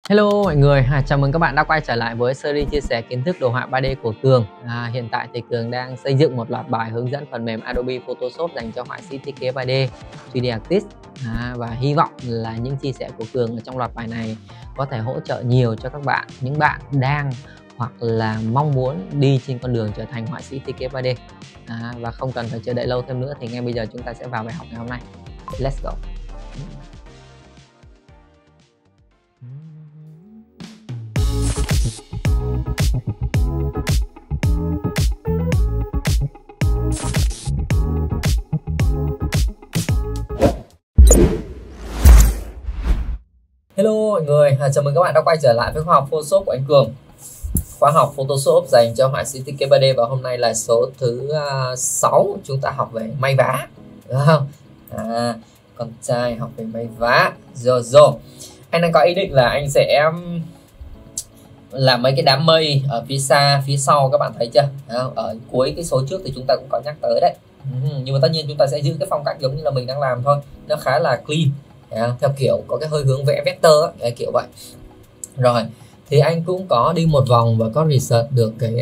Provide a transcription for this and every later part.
Hello mọi người, chào mừng các bạn đã quay trở lại với series chia sẻ kiến thức đồ họa 3D của Cường. Hiện tại thì Cường đang xây dựng một loạt bài hướng dẫn phần mềm Adobe Photoshop dành cho họa sĩ thiết kế 3D, 3D artist. Và hy vọng là những chia sẻ của Cường ở trong loạt bài này có thể hỗ trợ nhiều cho các bạn, những bạn đang hoặc là mong muốn đi trên con đường trở thành họa sĩ thiết kế 3D. Và không cần phải chờ đợi lâu thêm nữa thì ngay bây giờ chúng ta sẽ vào bài học ngày hôm nay. Let's go! Hello mọi người, chào mừng các bạn đã quay trở lại với khóa học Photoshop của anh Cường. Khóa học Photoshop dành cho họa sĩ thiết kế 3D và hôm nay là số thứ 6 chúng ta học về may vá, đúng không? Con trai học về may vá. Rồi. Anh đang có ý định là anh sẽ làm mấy cái đám mây ở phía sau, các bạn thấy chưa? Ở cuối cái số trước thì chúng ta cũng có nhắc tới đấy. Nhưng mà tất nhiên chúng ta sẽ giữ cái phong cách giống như là mình đang làm thôi, nó khá là clean. Theo kiểu có cái hơi hướng vẽ vector ấy, kiểu vậy. Rồi thì anh cũng có đi một vòng và có research được cái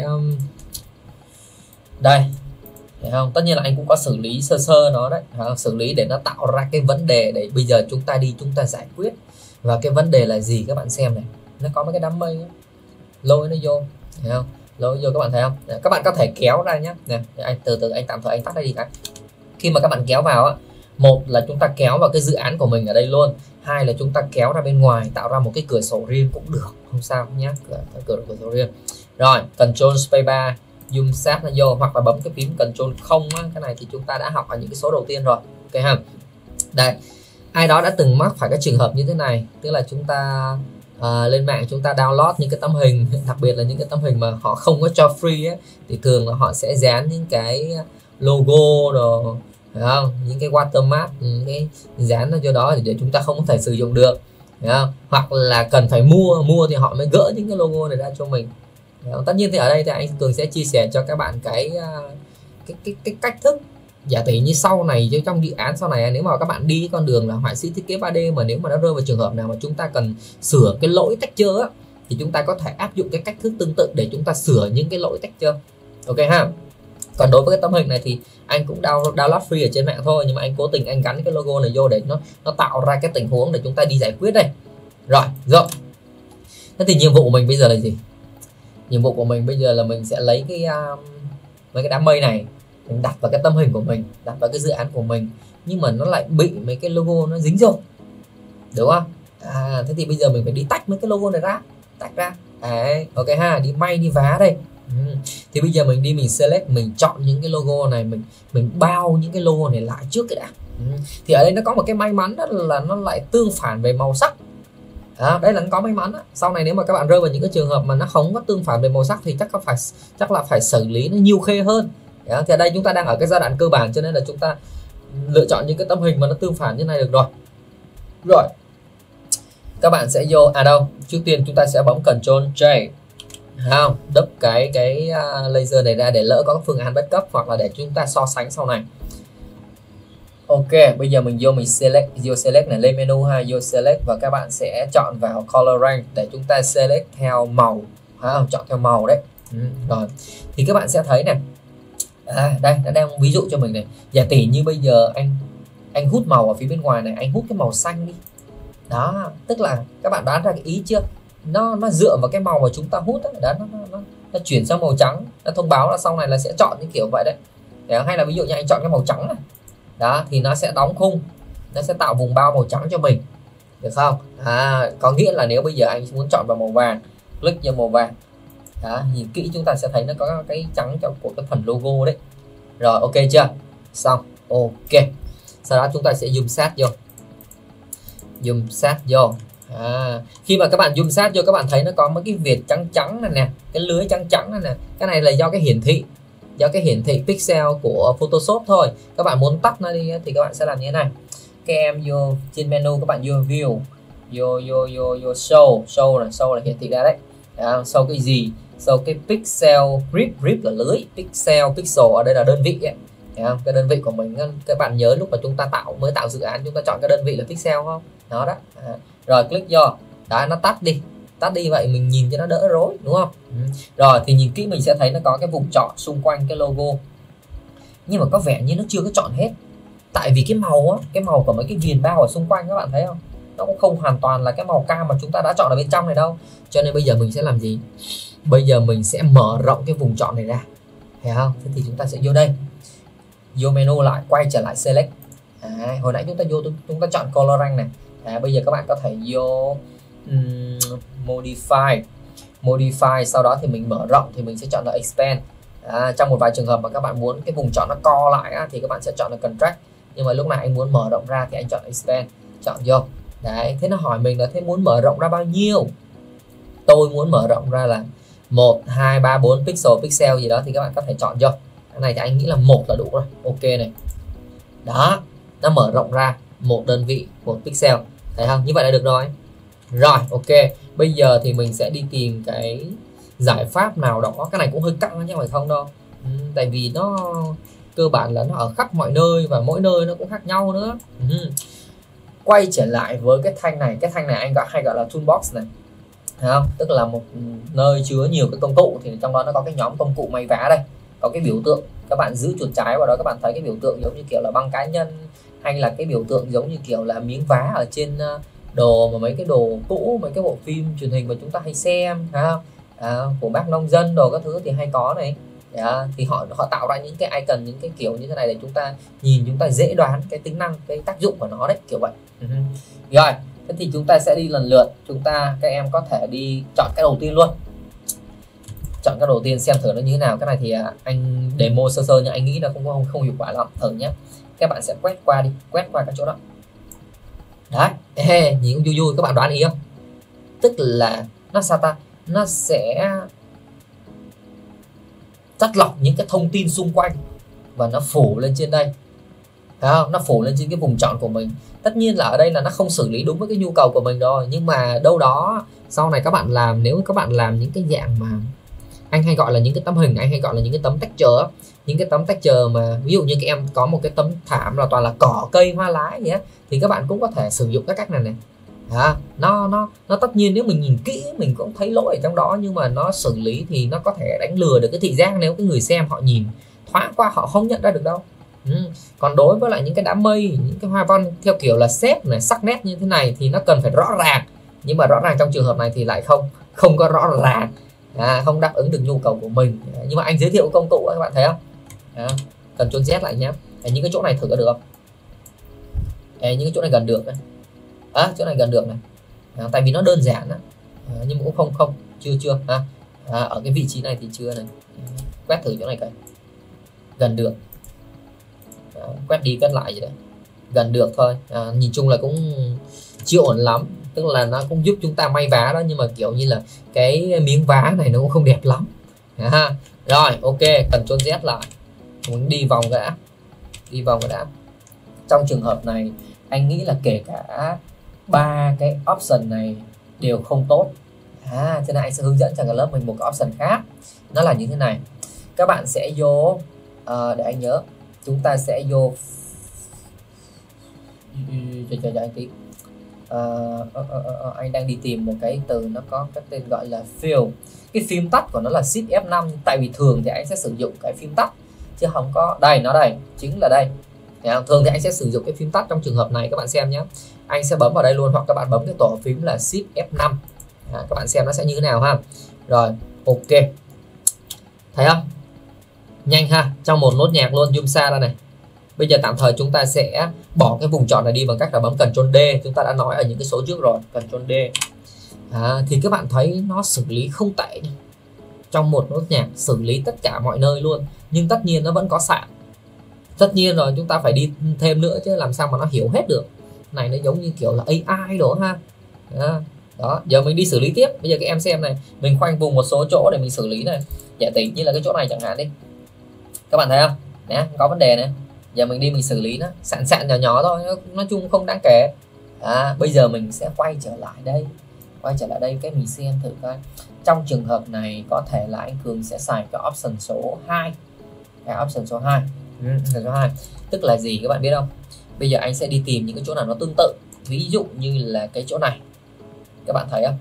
đây, thấy không? Tất nhiên là anh cũng có xử lý sơ nó đấy, xử lý để nó tạo ra cái vấn đề để bây giờ chúng ta giải quyết. Và cái vấn đề là gì các bạn xem này, nó có mấy cái đám mây ấy, lôi nó vô, thấy không? Lôi vô các bạn thấy không? Các bạn có thể kéo ra nhé. Nè, anh từ từ anh tạm thời anh tắt đây đi cái. Khi mà các bạn kéo vào á, một là chúng ta kéo vào cái dự án của mình ở đây luôn, hai là chúng ta kéo ra bên ngoài tạo ra một cái cửa sổ riêng cũng được, không sao nhé, cửa sổ riêng. Rồi Control Spacebar zoom sát nó vô, hoặc là bấm cái phím Control 0 á, cái này thì chúng ta đã học ở những cái số đầu tiên rồi, ok ha. Đây, ai đó đã từng mắc phải cái trường hợp như thế này, tức là chúng ta lên mạng chúng ta download những cái tấm hình, đặc biệt là những cái tấm hình mà họ không có cho free ấy, thì thường là họ sẽ dán những cái logo rồi, phải không? Những cái watermark, những cái dán nó cho đó để chúng ta không có thể sử dụng được, phải không? Hoặc là cần phải mua thì họ mới gỡ những cái logo này ra cho mình. Tất nhiên thì ở đây thì anh Cường sẽ chia sẻ cho các bạn cái cách thức giả tỷ như sau này, chứ trong dự án sau này nếu mà các bạn đi con đường là họa sĩ thiết kế 3D mà nếu mà nó rơi vào trường hợp nào mà chúng ta cần sửa cái lỗi texture á, thì chúng ta có thể áp dụng cái cách thức tương tự để chúng ta sửa những cái lỗi texture, ok ha. Còn đối với cái tấm hình này thì anh cũng download free ở trên mạng thôi, nhưng mà anh cố tình anh gắn cái logo này vô để nó tạo ra cái tình huống để chúng ta đi giải quyết đây. Rồi. Thế thì nhiệm vụ của mình bây giờ là gì? Nhiệm vụ của mình bây giờ là mình sẽ lấy mấy cái đám mây này mình đặt vào cái tấm hình của mình, đặt vào cái dự án của mình, nhưng mà nó lại bị mấy cái logo nó dính vô, đúng không? Thế thì bây giờ mình phải đi tách mấy cái logo này ra, tách ra. Đấy, ok ha, đi may đi vá đây. Thì bây giờ mình select, mình chọn những cái logo này, mình bao những cái logo này lại trước cái đã. Thì ở đây nó có một cái may mắn đó là nó lại tương phản về màu sắc. Đấy là nó có may mắn đó. Sau này nếu mà các bạn rơi vào những cái trường hợp mà nó không có tương phản về màu sắc thì chắc là phải xử lý nó nhiều khê hơn. Thì ở đây chúng ta đang ở cái giai đoạn cơ bản, cho nên là chúng ta lựa chọn những cái tấm hình mà nó tương phản như này được rồi. Rồi các bạn sẽ vô đâu, trước tiên chúng ta sẽ bấm Ctrl J, không đắp cái laser này ra để lỡ có phương án backup hoặc là để chúng ta so sánh sau này. Ok, bây giờ mình vô select này, lên menu ha, vô select và các bạn sẽ chọn vào color range để chúng ta select theo màu, chọn theo màu đấy. Rồi thì các bạn sẽ thấy này, đây nó đang ví dụ cho mình này, giả tỷ như bây giờ anh hút màu ở phía bên ngoài này, anh hút cái màu xanh đi đó, tức là các bạn đoán ra cái ý chưa, nó dựa vào cái màu mà chúng ta hút đó, nó chuyển sang màu trắng, nó thông báo là sau này là sẽ chọn những kiểu vậy đấy. Hay là ví dụ như anh chọn cái màu trắng này đó, thì nó sẽ đóng khung, nó sẽ tạo vùng bao màu trắng cho mình, được không? Có nghĩa là nếu bây giờ anh muốn chọn vào màu vàng, click vào màu vàng đó, nhìn kỹ chúng ta sẽ thấy nó có cái trắng của cái phần logo đấy. Rồi ok chưa? Xong. Ok, sau đó chúng ta sẽ zoom sát vô. Khi mà các bạn zoom sát vô, các bạn thấy nó có mấy cái viền trắng này nè, cái lưới trắng này nè, cái này là do cái hiển thị pixel của Photoshop thôi. Các bạn muốn tắt nó đi thì các bạn sẽ làm như thế này, các em vô trên menu, các bạn vô view, vô show là hiển thị ra đấy. Show cái gì? Show cái pixel grip là lưới, pixel ở đây là đơn vị ấy. Cái đơn vị của mình, các bạn nhớ lúc mà chúng ta tạo dự án chúng ta chọn cái đơn vị là pixel không? Đó. Rồi click vô, đó, nó tắt đi, tắt đi vậy mình nhìn cho nó đỡ rối, đúng không? Rồi thì nhìn kỹ mình sẽ thấy nó có cái vùng chọn xung quanh cái logo, nhưng mà có vẻ như nó chưa có chọn hết, tại vì cái màu á, cái màu của mấy cái viền bao ở xung quanh các bạn thấy không, nó cũng không hoàn toàn là cái màu cam mà chúng ta đã chọn ở bên trong này đâu. Cho nên bây giờ mình sẽ làm gì? Bây giờ mình sẽ mở rộng cái vùng chọn này ra, thấy không? Thế thì chúng ta sẽ vô đây, vô menu lại, quay trở lại select. Hồi nãy chúng ta vô, chúng ta chọn color rank này. Bây giờ các bạn có thể vô modify, sau đó thì mình mở rộng thì mình sẽ chọn là expand. Trong một vài trường hợp mà các bạn muốn cái vùng chọn nó co lại á, thì các bạn sẽ chọn là contract, nhưng mà lúc này anh muốn mở rộng ra thì anh chọn expand, chọn vô. Đấy, thế nó hỏi mình là thế muốn mở rộng ra bao nhiêu, tôi muốn mở rộng ra là 1, 2, 3, 4 pixel gì đó thì các bạn có thể chọn vô. Cái này thì anh nghĩ là 1 là đủ rồi. Ok này, đó, nó mở rộng ra 1 đơn vị 1 pixel, thấy không? Như vậy là được rồi. Rồi ok, bây giờ thì mình sẽ đi tìm cái giải pháp nào đó. Cái này cũng hơi căng chứ không phải không đâu, tại vì nó cơ bản là nó ở khắp mọi nơi và mỗi nơi nó cũng khác nhau nữa. Quay trở lại với cái thanh này, cái thanh này anh hay gọi là toolbox này, thấy không? Tức là một nơi chứa nhiều cái công cụ, thì trong đó nó có cái nhóm công cụ may vá đây, có cái biểu tượng, các bạn giữ chuột trái vào đó các bạn thấy cái biểu tượng giống như kiểu là băng cá nhân, hay là cái biểu tượng giống như kiểu là miếng vá ở trên đồ mà mấy cái đồ cũ, mấy cái bộ phim truyền hình mà chúng ta hay xem, thấy không? Của bác nông dân đồ các thứ thì hay có này. Thì họ tạo ra những cái icon, những cái kiểu như thế này để chúng ta nhìn, chúng ta dễ đoán cái tính năng, cái tác dụng của nó đấy, kiểu vậy. Rồi, thế thì chúng ta sẽ đi lần lượt. Các em có thể đi chọn cái đầu tiên luôn, chọn cái đầu tiên xem thử nó như thế nào. Cái này thì anh demo sơ sơ nhưng anh nghĩ là không hiệu quả lắm, thử nhé. Các bạn sẽ quét qua cái chỗ đó. Đấy, nhìn cũng vui vui, các bạn đoán ý không? Tức là nó sao ta, nó sẽ chắt lọc những cái thông tin xung quanh và nó phủ lên trên đây, thấy không? Nó phủ lên trên cái vùng chọn của mình. Tất nhiên là ở đây là nó không xử lý đúng với cái nhu cầu của mình rồi, nhưng mà đâu đó sau này các bạn làm, nếu các bạn làm những cái dạng mà anh hay gọi là những cái tấm hình, anh hay gọi là những cái tấm texture, những cái tấm texture mà ví dụ như các em có một cái tấm thảm là toàn là cỏ cây hoa lá gì á, thì các bạn cũng có thể sử dụng các cách này này. Nó tất nhiên nếu mình nhìn kỹ mình cũng thấy lỗi ở trong đó, nhưng mà nó xử lý thì nó có thể đánh lừa được cái thị giác, nếu cái người xem họ nhìn thoáng qua họ không nhận ra được đâu. Còn đối với lại những cái đám mây, những cái hoa văn theo kiểu là xếp này, sắc nét như thế này thì nó cần phải rõ ràng, nhưng mà rõ ràng trong trường hợp này thì lại không có rõ ràng, không đáp ứng được nhu cầu của mình. Nhưng mà anh giới thiệu công cụ các bạn thấy không? Ctrl Z lại nhé. Những cái chỗ này thử được không? Những cái chỗ này gần được đấy. Chỗ này gần được này. Tại vì nó đơn giản đó. Nhưng mà cũng không chưa ở cái vị trí này thì chưa này. Quét thử chỗ này coi. Gần được. Quét đi quét lại vậy đấy. Gần được thôi. Nhìn chung là cũng chưa ổn lắm, tức là nó cũng giúp chúng ta may vá đó, nhưng mà kiểu như là cái miếng vá này nó cũng không đẹp lắm. Rồi ok, Ctrl Z lại, muốn đi vòng cái đã. Trong trường hợp này anh nghĩ là kể cả 3 cái option này đều không tốt, cho nên anh sẽ hướng dẫn cho cả lớp mình một cái option khác. Nó là như thế này, các bạn sẽ vô để anh nhớ, chúng ta sẽ vô chờ anh tí. Anh đang đi tìm một cái từ nó có cái tên gọi là fill. Cái phím tắt của nó là Shift F5, tại vì thường thì anh sẽ sử dụng cái phím tắt chứ không có đây, nó đây chính là đây. Thường thì anh sẽ sử dụng cái phím tắt trong trường hợp này, các bạn xem nhé. Anh sẽ bấm vào đây luôn, hoặc các bạn bấm cái tổ phím là Shift F5. Các bạn xem nó sẽ như thế nào ha. Rồi ok, thấy không, nhanh ha. Trong một nốt nhạc luôn, zoom xa ra này. Bây giờ tạm thời chúng ta sẽ bỏ cái vùng chọn này đi bằng cách là bấm Ctrl D. Chúng ta đã nói ở những cái số trước rồi, Ctrl D. Thì các bạn thấy nó xử lý không tệ. Trong một nốt nhạc xử lý tất cả mọi nơi luôn. Nhưng tất nhiên nó vẫn có sạn. Tất nhiên rồi, chúng ta phải đi thêm nữa chứ làm sao mà nó hiểu hết được. Này nó giống như kiểu là AI đó ha. Đó, giờ mình đi xử lý tiếp. Bây giờ các em xem này, mình khoanh vùng một số chỗ để mình xử lý này. Giả tỷ như là cái chỗ này chẳng hạn đi. Các bạn thấy không? Nè, có vấn đề này. Giờ mình đi mình xử lý nó sạn nhỏ nhỏ thôi, nói chung không đáng kể. Bây giờ mình sẽ quay trở lại đây cái mình xem thử coi. Trong trường hợp này có thể là anh Cường sẽ xài cái option số 2. Cái option số 2. Số 2 tức là gì các bạn biết không? Bây giờ anh sẽ đi tìm những cái chỗ nào nó tương tự. Ví dụ như là cái chỗ này. Các bạn thấy không?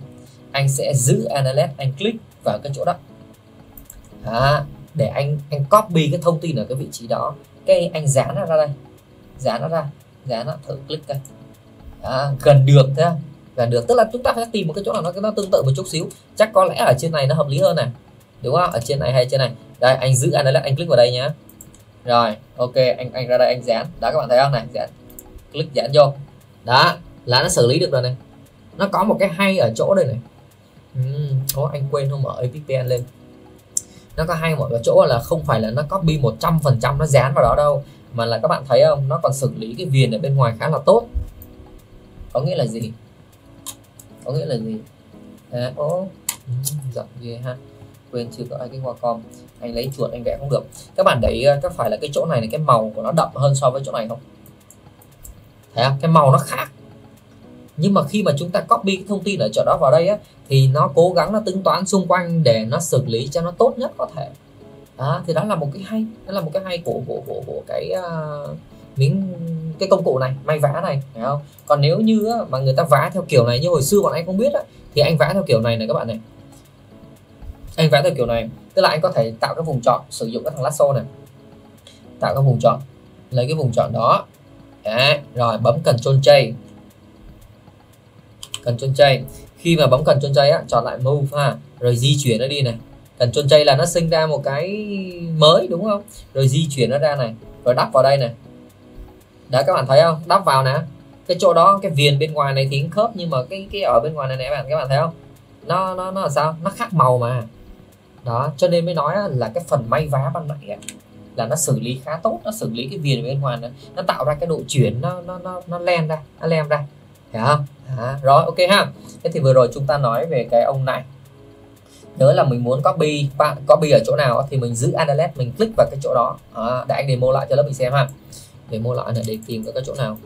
anh sẽ giữ Analyze, anh click vào cái chỗ đó. Đó, để anh copy cái thông tin ở cái vị trí đó, cái anh dán nó ra đây, dán nó thử click đây. Đó, gần được thế, gần được, tức là chúng ta phải tìm một cái chỗ nào nó tương tự một chút xíu, chắc có lẽ ở trên này nó hợp lý hơn này, đúng không? Ở trên này hay trên này. Đây, anh giữ Analyze, anh click vào đây nhá. Rồi, ok, anh ra đây anh dán. Đó, các bạn thấy không này, dán, click dán vô. Đó, là nó xử lý được rồi này. Nó có một cái hay ở chỗ đây này. Anh quên không mở APPN lên. Nó có hay một cái chỗ là không phải là nó copy 100% nó dán vào đó đâu, mà là các bạn thấy không, nó còn xử lý cái viền ở bên ngoài khá là tốt. Có nghĩa là gì? Có nghĩa là gì? Giọng ghê ha. Quên chưa có cái Wacom. Anh lấy chuột anh vẽ không được. Các bạn để ý có phải là cái chỗ này cái màu của nó đậm hơn so với chỗ này không? Thấy không? Cái màu nó khác. Nhưng mà khi mà chúng ta copy cái thông tin ở chỗ đó vào đây á, thì nó cố gắng nó tính toán xung quanh để nó xử lý cho nó tốt nhất có thể. Đó, thì đó là một cái hay, đó là một cái hay của cái cái công cụ này, may vá này, phải không? Còn nếu như á, mà người ta vá theo kiểu này như hồi xưa bọn anh không biết á, thì anh vá theo kiểu này này các bạn này. Anh vá theo kiểu này, tức là anh có thể tạo cái vùng chọn, sử dụng cái thằng lasso này, tạo cái vùng chọn, lấy cái vùng chọn đó. Đấy, rồi bấm Ctrl J. Ctrl J. Khi mà bấm Ctrl J á, chọn lại move ha, rồi di chuyển nó đi này. Ctrl J là nó sinh ra một cái mới đúng không? Rồi di chuyển nó ra này, rồi đắp vào đây này. Đấy, các bạn thấy không? Đắp vào nè. Cái chỗ đó, cái viền bên ngoài này thì cũng khớp, nhưng mà cái ở bên ngoài này các bạn thấy không? Nó là sao? Nó khác màu mà. Đó, cho nên mới nói là cái phần may vá ban nãy là nó xử lý khá tốt, nó xử lý cái viền bên ngoài này, nó tạo ra cái độ chuyển nó len ra, nó lem ra. Hiểu không? Rồi, ok ha. Thế thì vừa rồi chúng ta nói về cái ông này. Nhớ là mình muốn copy ở chỗ nào thì mình giữ Analyze, mình click vào cái chỗ đó. Để anh demo lại cho lớp mình xem ha. Demo lại này để tìm cái chỗ nào.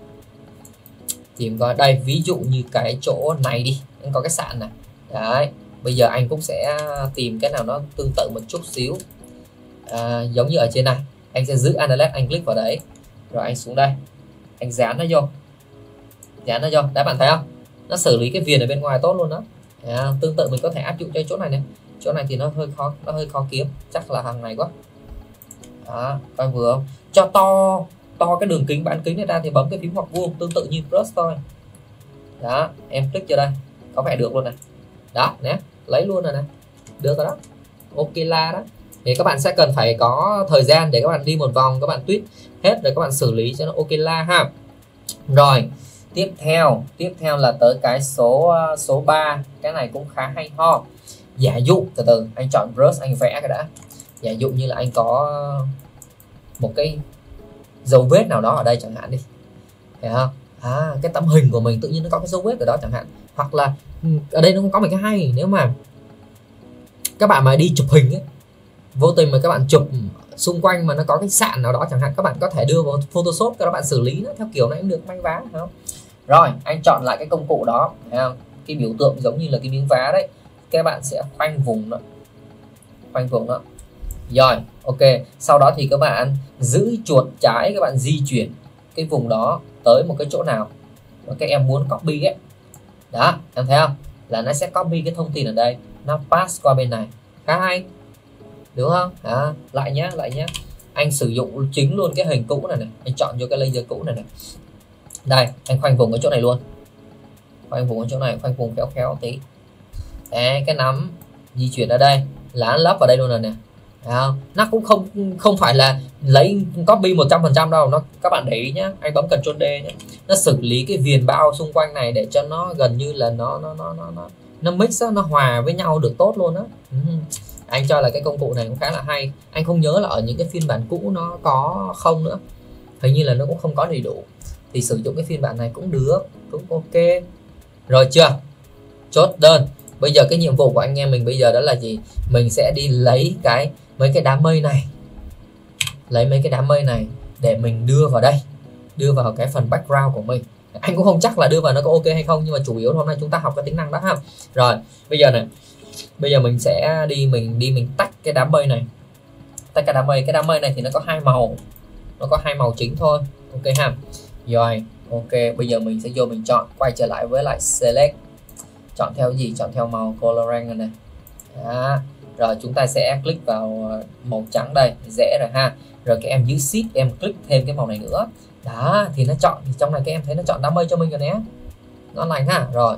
Tìm coi đây, ví dụ như cái chỗ này đi, anh có cái sạn này. Đấy, bây giờ anh cũng sẽ tìm cái nào nó tương tự một chút xíu. Giống như ở trên này, anh sẽ giữ Analyze, anh click vào đấy, rồi anh xuống đây, anh dán nó vô, dán nó vô. Đấy, bạn thấy không? Nó xử lý cái viền ở bên ngoài tốt luôn đó. Tương tự mình có thể áp dụng cho chỗ này này. Chỗ này thì nó hơi khó kiếm, chắc là hàng này quá. Đó, coi vừa không? Cho to cái đường kính bán kính này ra thì bấm cái phím ngoặc vuông tương tự như brush thôi. Đó, em click cho đây, có vẻ được luôn này. Đó nè, lấy luôn rồi này, được rồi đó, ok la đó. Thì các bạn sẽ cần phải có thời gian để các bạn đi một vòng, các bạn tweak hết rồi các bạn xử lý cho nó ok la ha. Rồi tiếp theo là tới cái số 3. Cái này cũng khá hay ho. Giả dụ từ anh chọn brush, anh vẽ cái đã. Giả dụ như là anh có một cái dấu vết nào đó ở đây chẳng hạn đi, thấy không? Cái tấm hình của mình tự nhiên nó có cái dấu vết ở đó chẳng hạn. Hoặc là ở đây nó cũng có một cái hay, nếu mà các bạn mà đi chụp hình ấy, vô tình mà các bạn chụp xung quanh mà nó có cái sạn nào đó chẳng hạn, các bạn có thể đưa vào Photoshop các bạn xử lý nó theo kiểu này cũng được, may vá, phải không? Rồi anh chọn lại cái công cụ đó, thấy không? Cái biểu tượng giống như là cái miếng vá đấy, các bạn sẽ khoanh vùng nó, rồi ok. Sau đó thì các bạn giữ chuột trái, các bạn di chuyển cái vùng đó tới một cái chỗ nào mà các em muốn copy ấy. Đó, em thấy không? Là nó sẽ copy cái thông tin ở đây, nó pass qua bên này, khá hay, đúng không? Lại nhé. Anh sử dụng chính luôn cái hình cũ này, anh chọn vô cái laser cũ này. Đây, anh khoanh vùng ở chỗ này luôn, khoanh vùng ở chỗ này, khoanh vùng khéo tí. Đấy, cái nắm di chuyển ở đây là lắp vào đây luôn rồi nè. Nó cũng không phải là lấy copy 100% đâu, các bạn để ý nhé. Anh bấm Ctrl D nhé, nó xử lý cái viền bao xung quanh này để cho nó gần như là nó mix đó, nó hòa với nhau được tốt luôn đó. Anh cho là cái công cụ này cũng khá là hay. Anh không nhớ là ở những cái phiên bản cũ nó có không nữa, hình như là nó cũng không có đầy đủ, thì sử dụng cái phiên bản này cũng được, cũng ok. Rồi chưa? Chốt đơn. Bây giờ cái nhiệm vụ của anh em mình bây giờ đó là gì? Mình sẽ đi lấy mấy cái đám mây này, lấy mấy cái đám mây này để mình đưa vào đây, đưa vào cái phần background của mình. Anh cũng không chắc là đưa vào nó có ok hay không, nhưng mà chủ yếu hôm nay chúng ta học cái tính năng đó ha. Rồi bây giờ này, bây giờ mình sẽ mình tách cái đám mây này, tách cái đám mây này thì nó có hai màu chính thôi, ok ha. Rồi ok, bây giờ mình sẽ vô mình chọn, quay trở lại với lại select, chọn theo gì, chọn theo màu colorant này. Đó. Rồi chúng ta sẽ click vào màu trắng đây, dễ rồi ha. Rồi các em giữ shift em click thêm cái màu này nữa. Đó thì nó chọn, thì trong này các em thấy nó chọn đám mây cho mình rồi nè, ngon lành ha. Rồi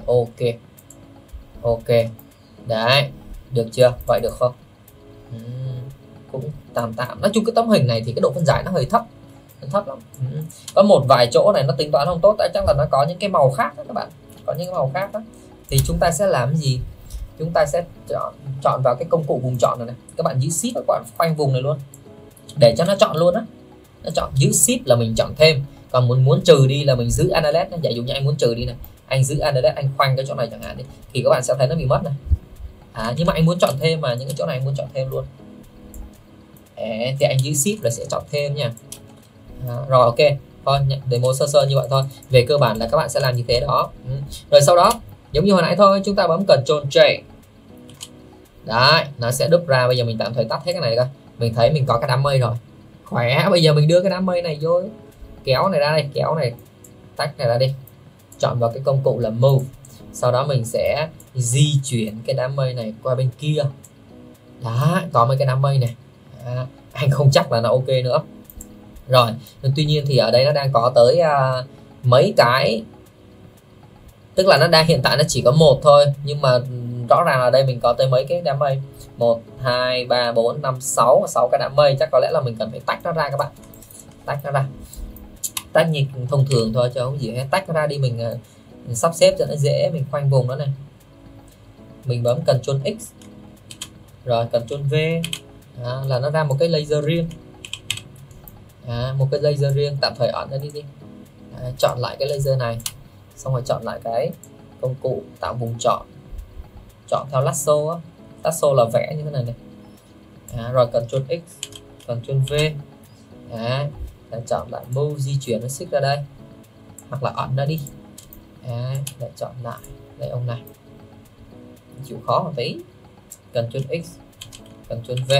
ok đấy, được chưa, vậy được không? Cũng tạm, nói chung cái tấm hình này thì cái độ phân giải nó hơi thấp lắm. Có một vài chỗ này nó tính toán không tốt, tại chắc là nó có những cái màu khác đó các bạn, có những cái màu khác đó. Thì chúng ta sẽ làm gì, chúng ta sẽ chọn vào cái công cụ vùng chọn này, các bạn giữ shift các bạn khoanh vùng này luôn để cho nó chọn luôn á. Nó chọn giữ shift là mình chọn thêm, còn muốn trừ đi là mình giữ analyze. Giả dụ như anh muốn trừ đi này, anh giữ analyze, anh khoanh cái chỗ này chẳng hạn đi, thì các bạn sẽ thấy nó bị mất này. Nhưng mà anh muốn chọn thêm, mà những cái chỗ này anh muốn chọn thêm luôn. Thì anh giữ shift là sẽ chọn thêm nha. Rồi ok, thôi demo sơ sơ như vậy thôi. Về cơ bản là các bạn sẽ làm như thế đó. Rồi sau đó giống như hồi nãy thôi, chúng ta bấm Ctrl J. Đấy, nó sẽ đúp ra. Bây giờ mình tạm thời tắt hết cái này coi. Mình thấy mình có cái đám mây rồi. Khỏe, bây giờ mình đưa cái đám mây này vô, kéo này ra đây, kéo này, tách này ra đi. Chọn vào cái công cụ là Move. Sau đó mình sẽ di chuyển cái đám mây này qua bên kia. Đó, có mấy cái đám mây này. Anh không chắc là nó ok nữa. Rồi, tuy nhiên thì ở đây nó đang có tới mấy cái, tức là nó đang hiện tại nó chỉ có một thôi, nhưng mà rõ ràng là đây mình có tới mấy cái đám mây, 1 2 3 4 5 6 cái đám mây. Chắc có lẽ là mình cần phải tách nó ra các bạn, tách nó ra, tách như thông thường thôi chứ không gì hết. Tách nó ra đi, mình sắp xếp cho nó dễ, mình khoanh vùng nó này, mình bấm Ctrl X rồi Ctrl V. Là nó ra một cái laser riêng. Một cái laser riêng, tạm thời ẩn nó đi. Chọn lại cái laser này, xong rồi chọn lại cái công cụ tạo vùng chọn, chọn theo lasso á. Lasso là vẽ như thế này này. Rồi Ctrl X Ctrl V. Chọn lại move, di chuyển nó xích ra đây, hoặc là ẩn nó đi. Để chọn lại đây ông này, chịu khó một tí. Ctrl X Ctrl V.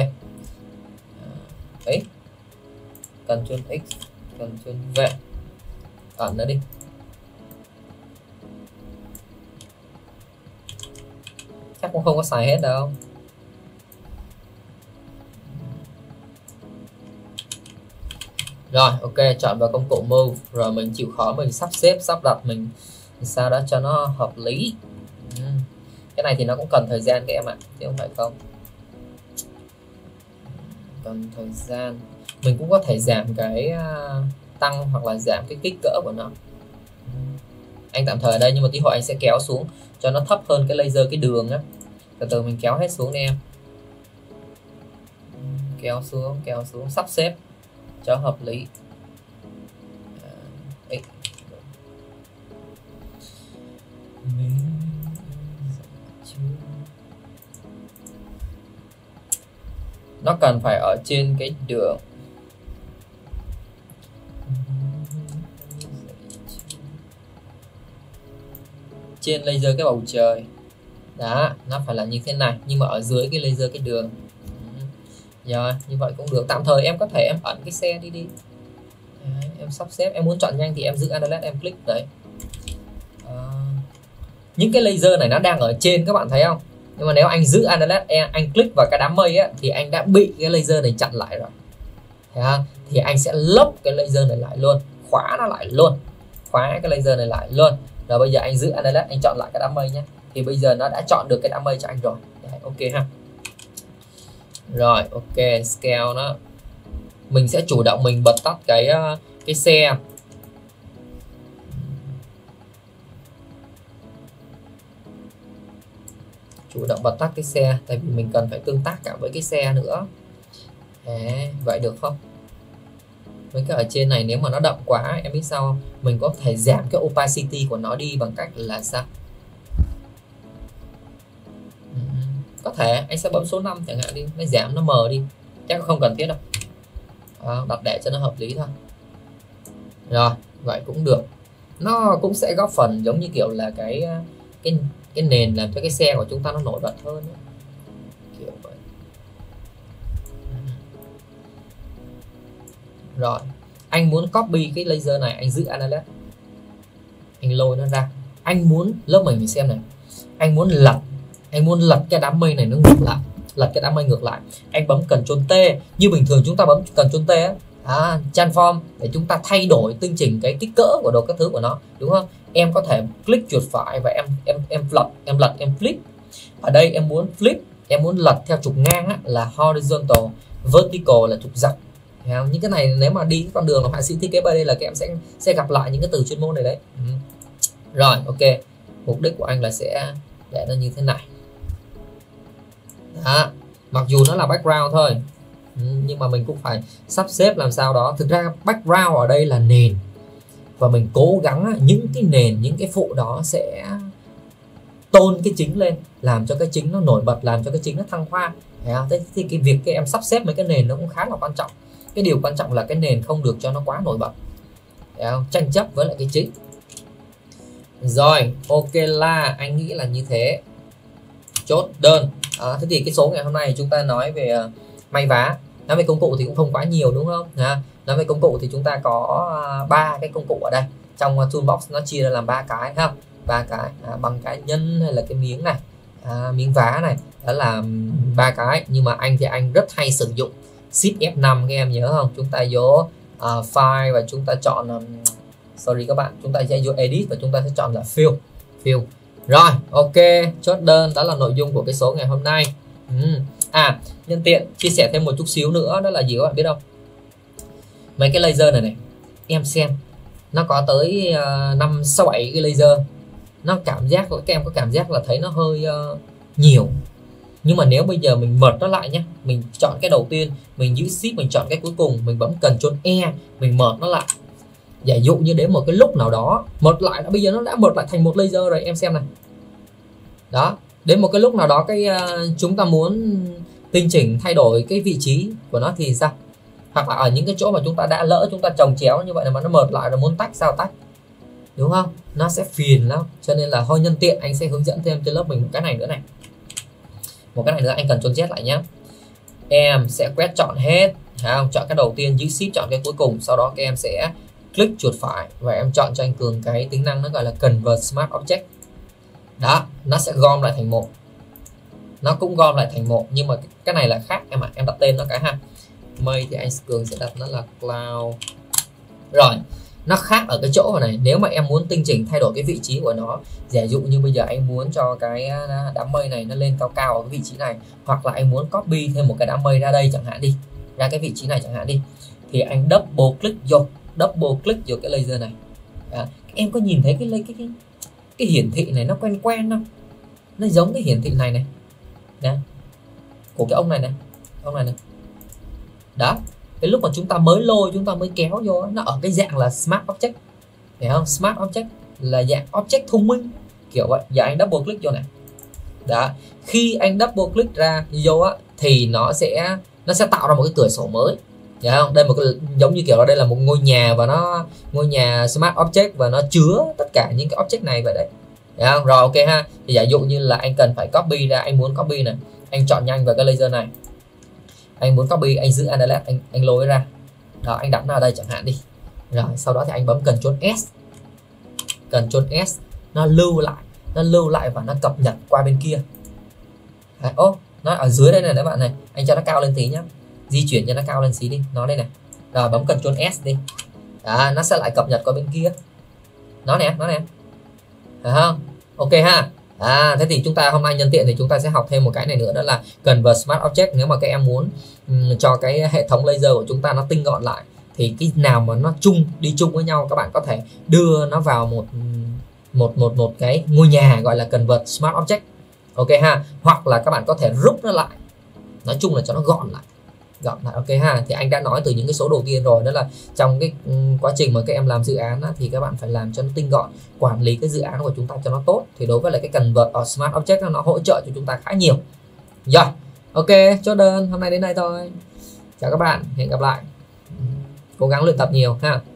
Đấy, Ctrl X Ctrl V, ẩn nó đi. Chắc cũng không có xài hết đâu. Rồi ok, chọn vào công cụ Move. Rồi mình chịu khó mình sắp xếp, sắp đặt mình sao đó cho nó hợp lý. Cái này thì nó cũng cần thời gian các em ạ, chứ không phải không. Cần thời gian. Mình cũng có thể giảm cái tăng hoặc là giảm cái kích cỡ của nó. Anh tạm thời ở đây, nhưng mà tí hồi anh sẽ kéo xuống cho nó thấp hơn cái laser cái đường á. Từ từ mình kéo hết xuống đi em. Kéo xuống, sắp xếp cho hợp lý. Nó cần phải ở trên cái đường. Trên laser cái bầu trời. Đó, nó phải là như thế này, nhưng mà ở dưới cái laser cái đường. Rồi, như vậy cũng được. Tạm thời em có thể em ẩn cái xe đi. Đấy, em sắp xếp, em muốn chọn nhanh thì em giữ Analyze, em click đấy. Những cái laser này nó đang ở trên, các bạn thấy không? Nhưng mà nếu anh giữ Analyze, anh click vào cái đám mây á, thì anh đã bị cái laser này chặn lại rồi. Thấy không? Thì anh sẽ lốc cái laser này lại luôn, khóa nó lại luôn, khóa cái laser này lại luôn. Rồi bây giờ anh giữ Analyze, anh chọn lại cái đám mây nhé. Thì bây giờ nó đã chọn được cái đám mây cho anh rồi. Đấy, ok ha. Rồi ok, scale nó, mình sẽ chủ động mình bật tắt cái xe. Chủ động bật tắt cái xe, tại vì mình cần phải tương tác cả với cái xe nữa. Vậy được không? Với cái ở trên này nếu mà nó đậm quá, em biết sao không? Mình có thể giảm cái opacity của nó đi bằng cách là sao? Có thể anh sẽ bấm số 5 chẳng hạn đi, nó giảm, nó mờ đi, chắc không cần thiết đâu. Đặt để cho nó hợp lý thôi. Rồi, vậy cũng được. Nó cũng sẽ góp phần giống như kiểu là cái nền làm cho cái xe của chúng ta nó nổi bật hơn. Kiểu vậy. Rồi, anh muốn copy cái laser này, anh giữ Analyze, anh lôi nó ra. Anh muốn lớp mình xem này, anh muốn lật cái đám mây này nó ngược lại, lật cái đám mây ngược lại, anh bấm Ctrl T. Như bình thường chúng ta bấm Ctrl T á, transform để chúng ta thay đổi tinh chỉnh cái kích cỡ của đồ các thứ của nó, đúng không? Em có thể click chuột phải và em lật em flip. Ở đây em muốn flip, em muốn lật theo trục ngang á, là horizontal, vertical là trục dọc. Những cái này nếu mà đi cái con đường là họa sĩ thiết kế bên đây là các em sẽ gặp lại những cái từ chuyên môn này đấy. Rồi, ok, mục đích của anh là sẽ để nó như thế này. Đó. Mặc dù nó là background thôi, nhưng mà mình cũng phải sắp xếp làm sao đó. Thực ra background ở đây là nền, và mình cố gắng những cái nền, những cái phụ đó sẽ tôn cái chính lên, làm cho cái chính nó nổi bật, làm cho cái chính nó thăng hoa. Thế thì cái việc các em sắp xếp mấy cái nền nó cũng khá là quan trọng. Cái điều quan trọng là cái nền không được cho nó quá nổi bật, tranh chấp với lại cái chính. Rồi, ok là anh nghĩ là như thế. Chốt đơn. Thế thì cái số ngày hôm nay chúng ta nói về may vá. Nói về công cụ thì cũng không quá nhiều, đúng không? Nói về công cụ thì chúng ta có 3 cái công cụ ở đây. Trong toolbox nó chia ra làm 3 cái ha. 3 cái, bằng cái nhân hay là cái miếng này, miếng vá này, đó là 3 cái. Nhưng mà anh thì anh rất hay sử dụng Shift F5, các em nhớ không? Chúng ta vô file và chúng ta chọn sorry các bạn, chúng ta sẽ vô edit và chúng ta sẽ chọn là fill. Rồi, ok, chốt đơn. Đó là nội dung của cái số ngày hôm nay. Nhân tiện chia sẻ thêm một chút xíu nữa, đó là gì các bạn biết không? Mấy cái laser này em xem nó có tới 5-6-7 cái laser. Nó cảm giác, các em có cảm giác là thấy nó hơi nhiều. Nhưng mà nếu bây giờ mình merge nó lại nhé, mình chọn cái đầu tiên, mình giữ shift, mình chọn cái cuối cùng, mình bấm Ctrl E, mình merge nó lại. Giả dụ như đến một cái lúc nào đó merge lại, bây giờ nó đã merge lại thành một laser rồi, em xem này. Đó, đến một cái lúc nào đó cái chúng ta muốn tinh chỉnh thay đổi cái vị trí của nó thì sao? Hoặc là ở những cái chỗ mà chúng ta đã lỡ chúng ta chồng chéo như vậy mà nó merge lại rồi muốn tách sao tách, đúng không? Nó sẽ phiền lắm. Cho nên là thôi nhân tiện anh sẽ hướng dẫn thêm trên lớp mình một cái này nữa này. Một cái này nữa, anh cần Ctrl Z lại nhé. Em sẽ quét chọn hết, chọn cái đầu tiên, giữ shift chọn cái cuối cùng, sau đó các em sẽ click chuột phải và em chọn cho anh Cường cái tính năng nó gọi là Convert Smart Object. Đó, nó sẽ gom lại thành một. Nó cũng gom lại thành một, nhưng mà cái này là khác em ạ. Em đặt tên nó cái ha. Mây thì anh Cường sẽ đặt nó là Cloud. Rồi, nó khác ở cái chỗ này. Nếu mà em muốn tinh chỉnh thay đổi cái vị trí của nó, giả dụ như bây giờ anh muốn cho cái đám mây này nó lên cao cao ở cái vị trí này, hoặc là anh muốn copy thêm một cái đám mây ra đây chẳng hạn đi, ra cái vị trí này chẳng hạn đi, thì anh double click vô cái laser này. Em có nhìn thấy cái hiển thị này nó quen không? Nó giống cái hiển thị này nè, của cái ông này này. Đó, cái lúc mà chúng ta mới lôi, chúng ta mới kéo vô, nó ở cái dạng là Smart Object, hiểu không? Smart Object là dạng object thông minh kiểu vậy. Giờ anh double click vô này. Đó, khi anh double click ra vô á, thì nó sẽ tạo ra một cái cửa sổ mới, hiểu không? Đây một cái giống như kiểu là đây là một ngôi nhà, và ngôi nhà Smart Object và nó chứa tất cả những cái object này vậy đấy, hiểu không? Rồi, ok ha. Thì giả dụ như là anh cần phải copy ra, anh muốn copy này, anh chọn nhanh vào cái laser này, anh muốn copy, anh giữ Analyze, anh lôi ra. Đó, anh đặt nó ở đây chẳng hạn đi. Rồi, sau đó thì anh bấm Ctrl S, nó lưu lại và nó cập nhật qua bên kia. Nó ở dưới đây này các bạn này, anh cho nó cao lên tí nhá, di chuyển cho nó cao lên xí đi, nó đây này. Rồi bấm Ctrl S đi. Đó, nó sẽ lại cập nhật qua bên kia. Nó nè, phải không? Ok ha. Thế thì chúng ta hôm nay nhân tiện thì chúng ta sẽ học thêm một cái này nữa, đó là Convert Smart Object. Nếu mà các em muốn cho cái hệ thống laser của chúng ta nó tinh gọn lại, thì cái nào mà nó đi chung với nhau, các bạn có thể đưa nó vào một cái ngôi nhà gọi là Convert Smart Object. Ok ha. Hoặc là các bạn có thể rút nó lại, nói chung là cho nó gọn lại. Ok ha. Thì anh đã nói từ những cái số đầu tiên rồi, đó là trong cái quá trình mà các em làm dự án á, thì các bạn phải làm cho nó tinh gọn, quản lý cái dự án của chúng ta cho nó tốt. Thì đối với lại cái Convert Smart Object nó hỗ trợ cho chúng ta khá nhiều. Rồi, ok, chốt đơn hôm nay đến đây thôi. Chào các bạn, hẹn gặp lại. Cố gắng luyện tập nhiều ha.